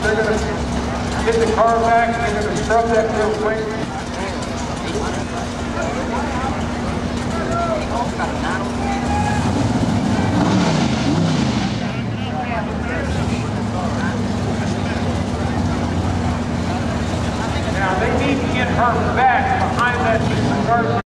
they're going to get the car back and they're going to scrub that real quick. Now they need to get her back behind that car.